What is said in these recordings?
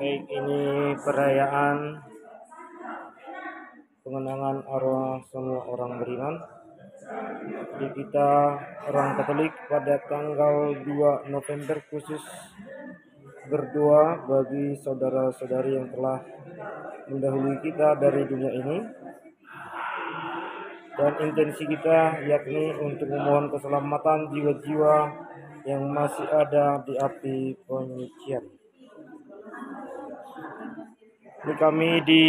Baik, ini perayaan pengenangan arwah semua orang beriman di kita orang Katolik pada tanggal 2 November, khusus berdoa bagi saudara-saudari yang telah mendahului kita dari dunia ini, dan intensi kita yakni untuk memohon keselamatan jiwa-jiwa yang masih ada di api penyucian. Ini kami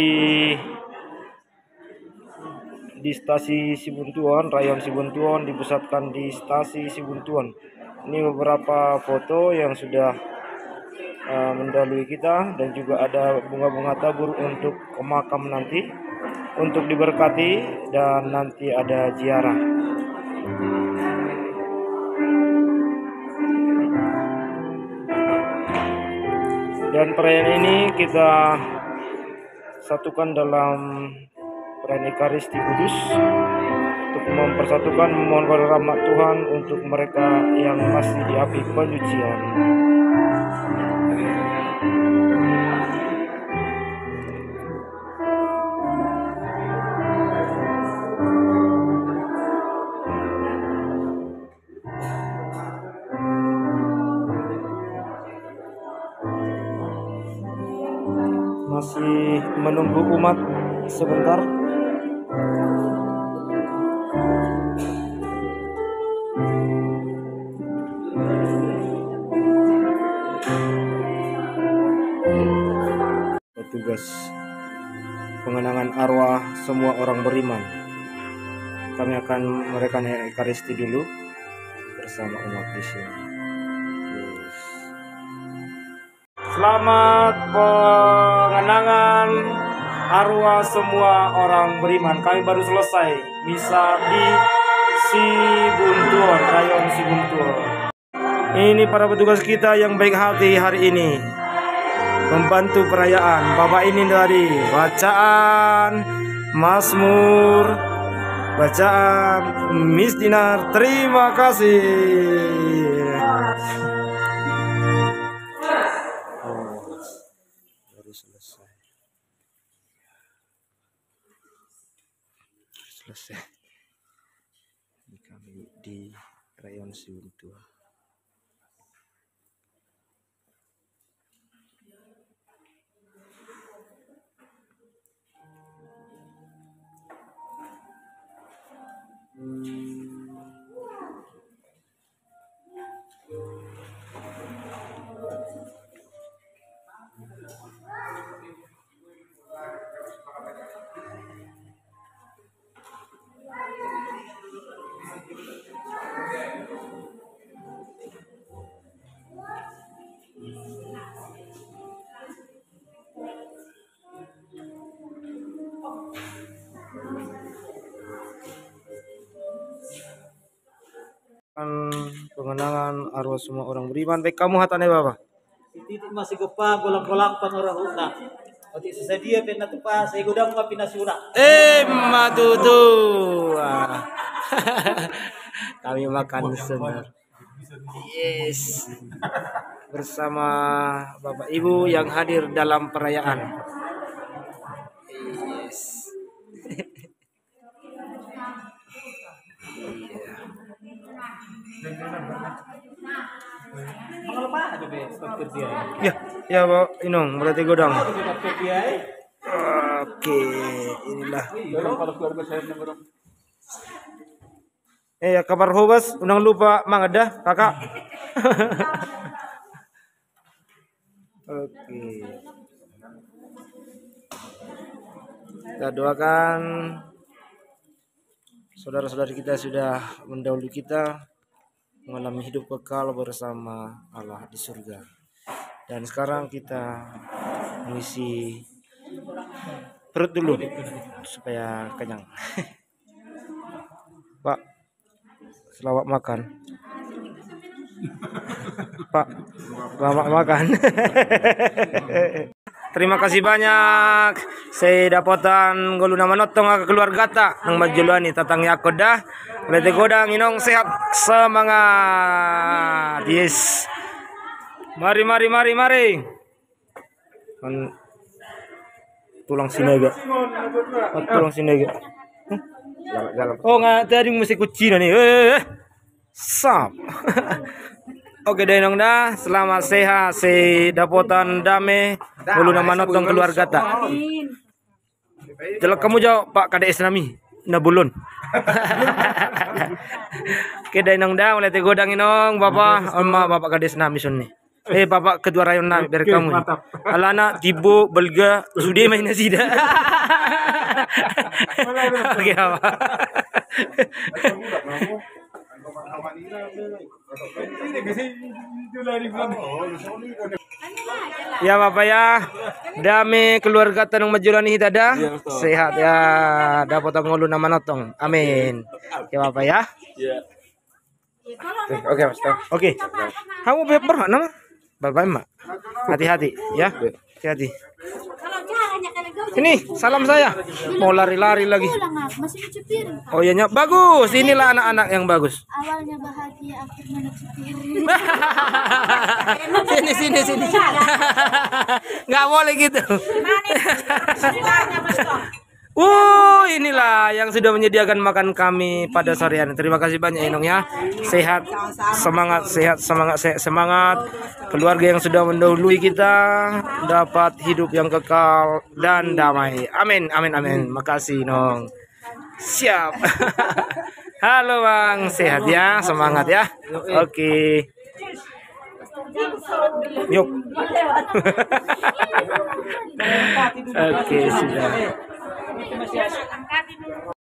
di stasi Sibuntuan, Rayon Sibuntuan, dipusatkan di stasi Sibuntuan. Ini beberapa foto yang sudah mendahului kita, dan juga ada bunga-bunga tabur untuk ke makam nanti untuk diberkati, dan nanti ada ziarah. Dan perayaan ini kita satukan dalam perayaan Ekaristi Kudus untuk mempersatukan, memohon kepada rahmat Tuhan untuk mereka yang masih di api penyucian. Masih menunggu umat sebentar. Petugas pengenangan arwah semua orang beriman, kami akan merekan Ekaristi dulu bersama umat di sini. Selamat pengenangan arwah semua orang beriman. Kami baru selesai misa di Sibuntuan, Rayon Sibuntuan. Ini para petugas kita yang baik hati hari ini membantu perayaan. Bapak ini dari bacaan Mazmur, bacaan Miss Dinar. Terima kasih. Selesai. Ini kami di Rayon Sibuntuan. Pengenangan arwah semua orang beriman. Baik, kamu hatane Bapak. Titik masih gepa golak-golak panurahuna. Oti sesedia pena tupa saya godang ma pinasura. Matutu. Kami makan senar. Yes. Bersama Bapak Ibu yang hadir dalam perayaan. Yes. Ya Pak Inong, berarti godang. Oke, inilah. Ya kabar hobas, undang lupa mangadah kakak. Oke. Kita doakan saudara-saudari kita sudah mendahului kita mengalami hidup kekal bersama Allah di surga. Dan sekarang kita mengisi perut dulu supaya kenyang. Pak, selamat makan. Pak, selamat makan. Terima kasih banyak. Saya dapatan golu nama notong ke keluarga tak nang majulani tatang yakodah. Berarti godang inong sehat semangat. Yes. Mari. Kan tulang sinega. Tulang sinega. Oh, nggak tadi musik kucing nih. Sap. Oke deh nong dah, selamat sehat, dapotan dame, uluna manotong keluarga ta. Jelek kamu jauh Pak KDS nami, nabulun. Oke deh nong dah, mulai tegodang inong, bapak, oma bapak KDS nami sunni. Bapak kedua rayon nami dari kamu. Alana tibo belga sudah main sida. Oke apa? Ya Bapak ya, dame keluarga tanung majulani hitada, sehat ya, dapat ngulu nama notong, amin. Ya Bapak ya. Oke Mas. Oke, kamu berapa nama? Bapak Emak, hati-hati ya, hati-hati. Ini salam saya. Mau lari-lari lagi. Oh iya, bagus. Inilah anak-anak yang bagus. Awalnya bahagia, akhirnya ngecepir. Sini. Nggak boleh gitu. Inilah yang sudah menyediakan makan kami pada sore hari. Terima kasih banyak Inong ya. Sehat, semangat. Keluarga yang sudah mendahului kita dapat hidup yang kekal dan damai. Amin. Makasih Inong. Siap. Halo Bang, sehat ya, semangat ya. Oke. Yuk. Oke, sudah.